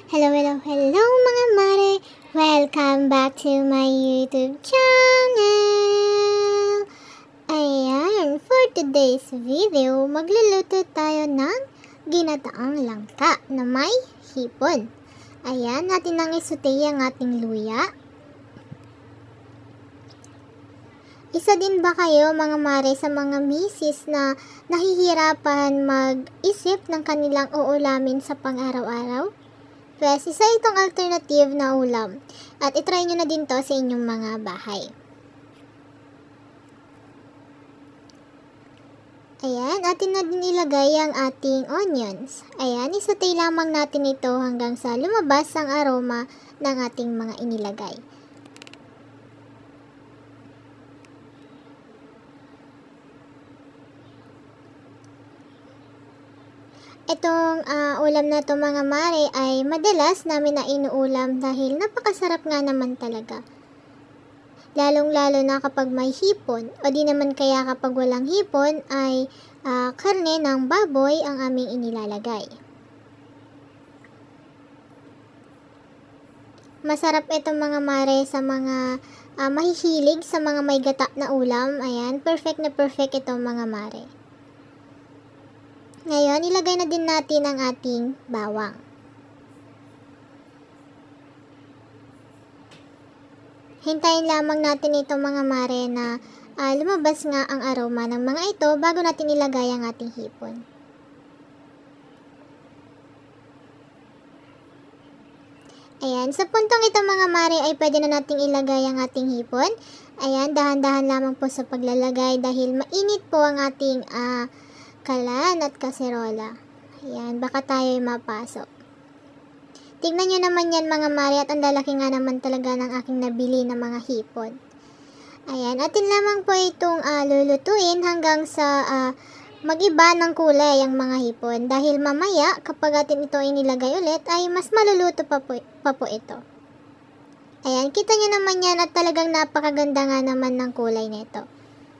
Hello, hello, hello mga mare! Welcome back to my YouTube channel! Ayan, for today's video, magluluto tayo ng ginataang langka na may hipon. Ayan, natin nang isutay ang ating luya. Isa din ba kayo mga mare sa mga misis na nahihirapan mag-isip ng kanilang uulamin sa pang-araw-araw? Yes, isa itong alternative na ulam. At itry nyo na din to sa inyong mga bahay. Ayan, atin na din ilagay ang ating onions. Ayan, isatay lamang natin ito hanggang sa lumabas ang aroma ng ating mga inilagay. Itong ulam na to mga mare ay madalas namin na inuulam dahil napakasarap nga naman talaga. Lalong-lalo na kapag may hipon o di naman kaya kapag walang hipon ay karne ng baboy ang aming inilalagay. Masarap ito mga mare sa mga mahihilig sa mga may gata na ulam. Ayan, perfect na perfect ito mga mare. Ngayon, ilagay na din natin ang ating bawang. Hintayin lamang natin ito mga mare na lumabas nga ang aroma ng mga ito bago natin ilagay ang ating hipon. Ayan, sa puntong ito mga mare ay pwede na nating ilagay ang ating hipon. Ayan, dahan-dahan lamang po sa paglalagay dahil mainit po ang ating kalan at kaserola. Ayan, baka tayo'y mapasok. Tignan nyo naman yan mga mare at ang lalaki nga naman talaga ng aking nabili na mga hipon. Ayan, atin lamang po itong lulutuin hanggang sa mag-iba ng kulay ang mga hipon. Dahil mamaya kapag atin ito inilagay ulit ay mas maluluto pa po ito. Ayan, kita nyo naman yan at talagang napakaganda nga naman ng kulay nito.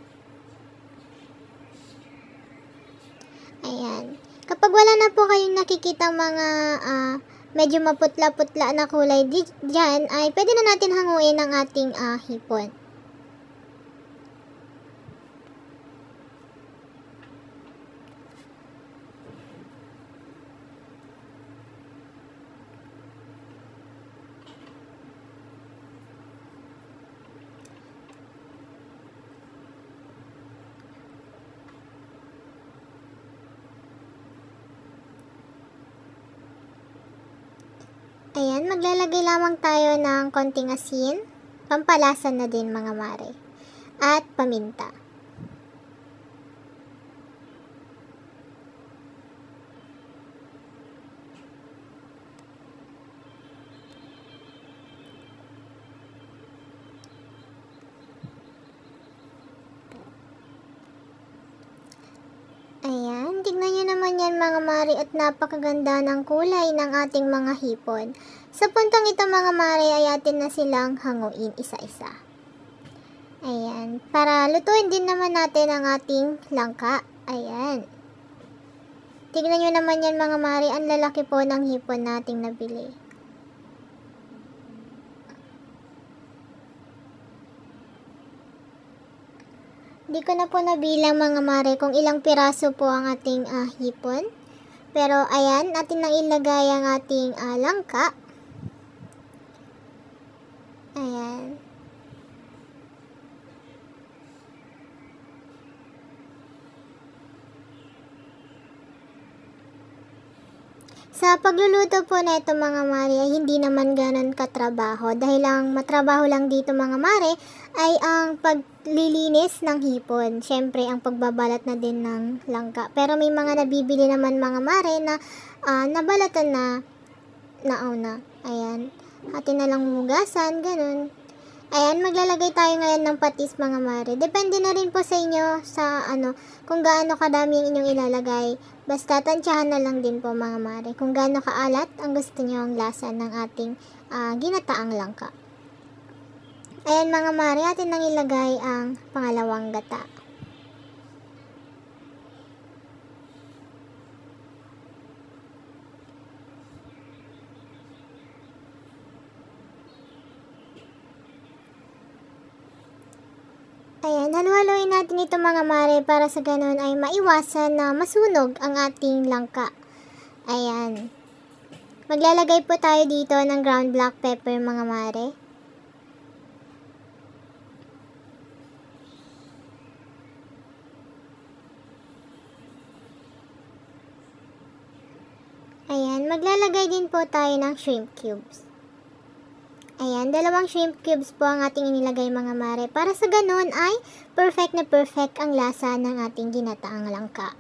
Ayan. Kapag wala na po kayong nakikita mga medyo maputla-putla na kulay dyan, ay pwede na natin hanguin ang ating hipon. Ayan, maglalagay lamang tayo ng konting asin, pampalasa na din mga mare, at paminta. Ayan, tignan nyo naman yan mga mare at napakaganda ng kulay ng ating mga hipon. Sa puntong ito mga mare ay atin na silang hanguin isa-isa. Ayan, para lutuin din naman natin ang ating langka. Ayan. Tignan nyo naman yan mga mare, ang lalaki po ng hipon nating nabili. Di ko na po nabilang mga mare kung ilang piraso po ang ating hipon. Pero ayan, natin nang ilagay ang ating langka. Ayan. Sa pagluluto po na ito mga mare ay hindi naman ganon katrabaho. Dahil ang matrabaho lang dito mga mare ay ang paglilinis ng hipon. Siyempre ang pagbabalat na din ng langka. Pero may mga nabibili naman mga mare na nabalatan na nauna. Ayan. Atin na lang hugasan, ganun. Ayan, maglalagay tayo ngayon ng patis mga mare. Depende na rin po sa inyo sa kung gaano kadami ang inyong ilalagay. Basta tansyahan na lang din po mga mare kung gaano kaalat ang gusto nyo ang lasa ng ating ginataang langka. Ayan mga mare, atin nang ilagay ang pangalawang gata. Ayan, halu-haluin natin ito mga mare para sa ganun ay maiwasan na masunog ang ating langka. Ayan. Maglalagay po tayo dito ng ground black pepper mga mare. Ayan, maglalagay din po tayo ng shrimp cubes. Ayan, 2 shrimp cubes po ang ating inilagay mga mare. Para sa ganun ay perfect na perfect ang lasa ng ating ginataang langka.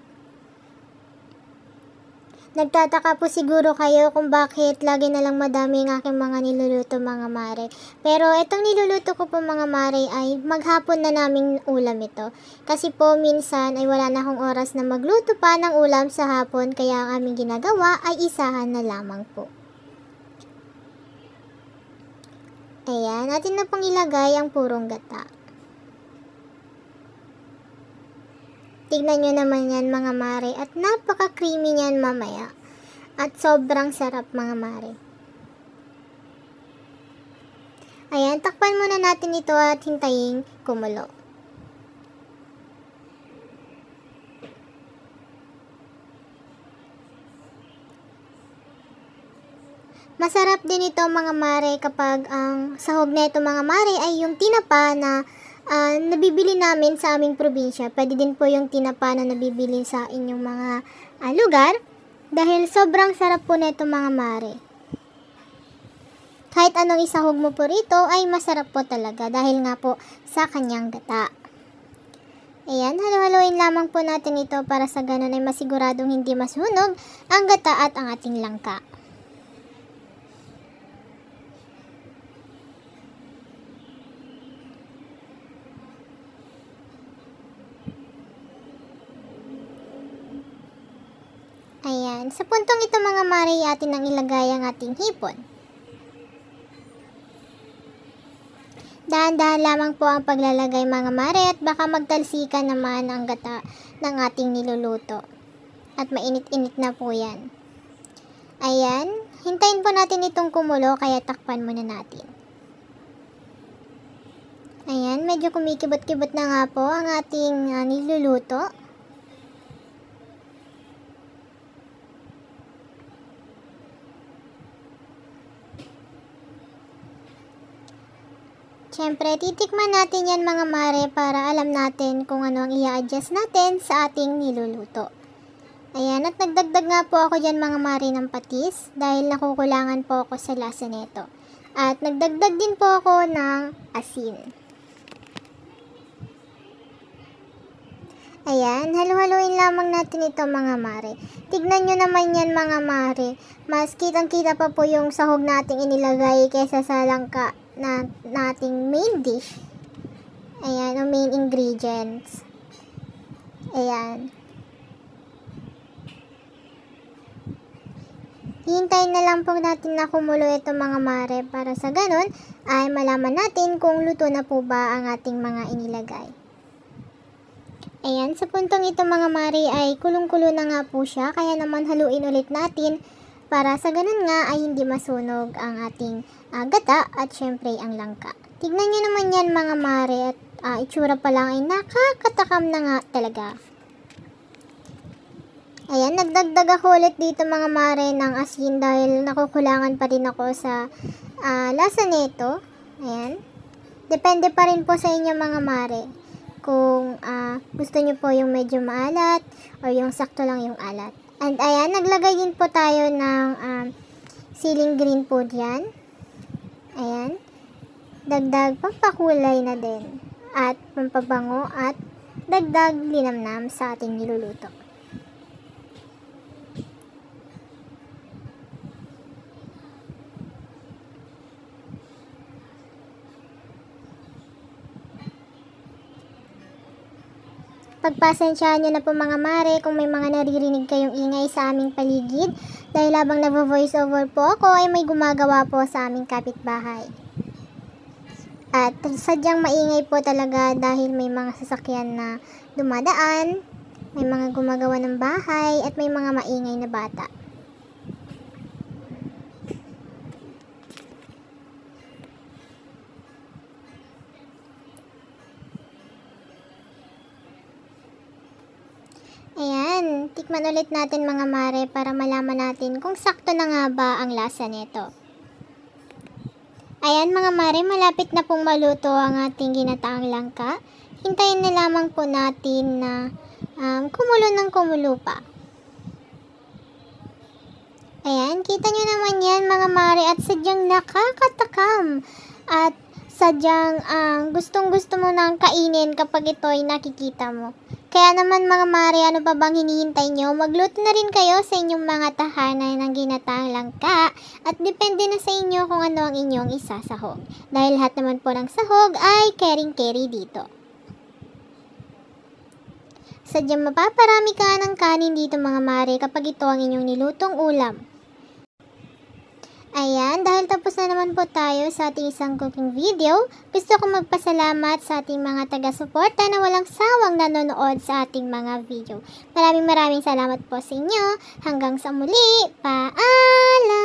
Nagtataka po siguro kayo kung bakit lagi na lang madami ang aking mga niluluto mga mare. Pero itong niluluto ko po mga mare ay maghapon na naming ulam ito. Kasi po minsan ay wala na akong oras na magluto pa ng ulam sa hapon, kaya ang aming ginagawa ay isahan na lamang po. Ayan, natin na pong ilagay ang purong gata. Tignan nyo naman yan mga mare at napaka-creamy niyan mamaya. At sobrang sarap mga mare. Ayan, takpan muna natin ito at hintayin kumulo. Masarap din ito mga mare kapag ang sahog na ito mga mare ay yung tinapa na nabibili namin sa aming probinsya. Pwede din po yung tinapa na nabibili sa inyong mga lugar. Dahil sobrang sarap po nito mga mare. Kahit anong isahog mo po rito ay masarap po talaga. Dahil nga po sa kanyang gata. Ayan, halu-haluin lamang po natin ito para sa ganun ay masiguradong hindi masunog ang gata at ang ating langka. Ayan, sa puntong ito mga mare, atin ang ilagay ang ating hipon. Dahan-dahan lamang po ang paglalagay mga mare at baka magtalsikan naman ang gata ng ating niluluto. At mainit-init na po yan. Ayan, hintayin po natin itong kumulo kaya takpan muna natin. Ayan, medyo kumikibot-kibot na nga po ang ating niluluto. Siyempre, titikman natin yan mga mare para alam natin kung ano ang i-adjust natin sa ating niluluto. Ayan, at nagdagdag nga po ako dyan mga mare ng patis dahil nakukulangan po ako sa lasa nito. At nagdagdag din po ako ng asin. Ayan, halu-haluin lamang natin ito mga mare. Tignan nyo naman yan mga mare. Mas kitang-kita pa po yung sahog nating inilagay kaysa sa langka na nating main dish. Ayan, o main ingredients. Ayan. Hintayin na lang po natin na kumulo ito mga mare para sa ganun ay malaman natin kung luto na po ba ang ating mga inilagay. Ayan, sa puntong ito mga mare ay kulong-kulo na nga po siya, kaya naman haluin ulit natin para sa ganun nga ay hindi masunog ang ating gata at syempre ang langka. Tignan nyo naman yan mga mare at itsura pa lang ay nakakatakam na nga talaga. Ayan, nagdagdag ako ulit dito mga mare ng asin dahil nakukulangan pa rin ako sa lasa nito. Ayan. Depende pa rin po sa inyo mga mare. Kung gusto nyo po yung medyo maalat or yung sakto lang yung alat. And ayan, naglagay din po tayo ng siling green po dyan. Ayan. Dagdag pampakulay na din. At pampabango at dagdag linamnam sa ating niluluto. Pagpasensyahan nyo na po mga mare kung may mga naririnig kayong ingay sa aming paligid dahil habang nag-voice over po ako ay may gumagawa po sa aming kapitbahay. At sadyang maingay po talaga dahil may mga sasakyan na dumadaan, may mga gumagawa ng bahay at may mga maingay na bata. Tikman ulit natin mga mare para malaman natin kung sakto na nga ba ang lasa nito. Ayan mga mare, malapit na pong maluto ang ating ginataang langka. Hintayin na lamang po natin na kumulo ng kumulo pa. Ayan, kita nyo naman yan mga mare at sadyang nakakatakam. At sadyang gustong-gusto mo nang kainin kapag ito ay nakikita mo. Kaya naman mga mare, ano pa bang hinihintay nyo? Magluto na rin kayo sa inyong mga tahanan ng ginataang langka at depende na sa inyo kung ano ang inyong isasahog. Dahil lahat naman po ng sahog ay caring-carry dito. Sadyang mapaparami ka ng kanin dito mga mare kapag ito ang inyong nilutong ulam. Ayan, dahil tapos na naman po tayo sa ating isang cooking video, gusto ko magpasalamat sa ating mga taga-suporta na walang sawang nanonood sa ating mga video. Maraming salamat po sa inyo. Hanggang sa muli, paalam!